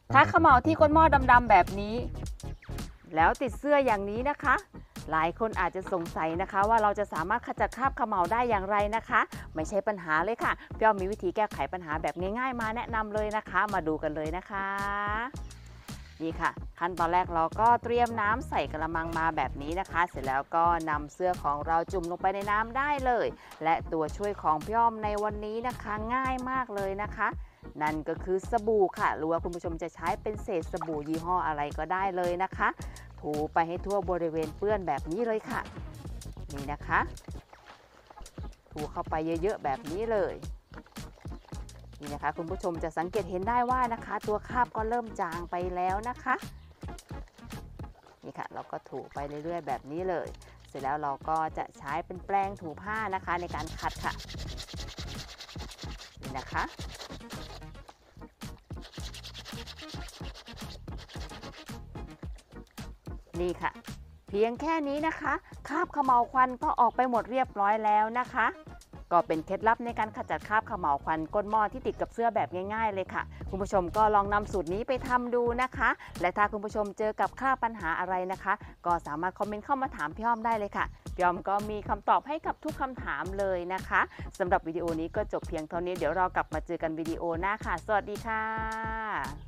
ถ้าเขม่าที่ก้นหม้อดำๆแบบนี้แล้วติดเสื้ออย่างนี้นะคะ หลายคนอาจจะสงสัยนะคะว่าเราจะสามารถขจัดคราบเขม่าได้อย่างไรนะคะไม่ใช่ปัญหาเลยค่ะพี่อ้อมมีวิธีแก้ไขปัญหาแบบง่ายๆมาแนะนำเลยนะคะมาดูกันเลยนะคะนี่ค่ะขั้นตอนแรกเราก็เตรียมน้ำใส่กระมังมาแบบนี้นะคะเสร็จแล้วก็นำเสื้อของเราจุ่มลงไปในน้ำได้เลยและตัวช่วยของพี่อ้อมในวันนี้นะคะง่ายมากเลยนะคะนั่นก็คือสบู่ค่ะหรือว่าคุณผู้ชมจะใช้เป็นเศษสบู่ยี่ห้ออะไรก็ได้เลยนะคะถูไปให้ทั่วบริเวณเปื้อนแบบนี้เลยค่ะนี่นะคะถูเข้าไปเยอะๆแบบนี้เลยนี่นะคะคุณผู้ชมจะสังเกตเห็นได้ว่านะคะตัวคราบก็เริ่มจางไปแล้วนะคะนี่ค่ะเราก็ถูไปเรื่อยๆแบบนี้เลยเสร็จแล้วเราก็จะใช้เป็นแปรงถูผ้านะคะในการขัดค่ะนี่นะคะนี่ค่ะเพียงแค่นี้นะคะคราบเขม่าวควันก็ออกไปหมดเรียบร้อยแล้วนะคะก็เป็นเคล็ดลับในการขจัดคราบเขม่าวควันก้นหม้อที่ติดกับเสื้อแบบง่ายๆเลยค่ะคุณผู้ชมก็ลองนำสูตรนี้ไปทำดูนะคะและถ้าคุณผู้ชมเจอกับคราบปัญหาอะไรนะคะก็สามารถคอมเมนต์เข้ามาถามพี่อ้อมได้เลยค่ะพี่อ้อมก็มีคำตอบให้กับทุกคำถามเลยนะคะสำหรับวิดีโอนี้ก็จบเพียงเท่านี้เดี๋ยวเรากลับมาเจอกันวิดีโอหน้าค่ะสวัสดีค่ะ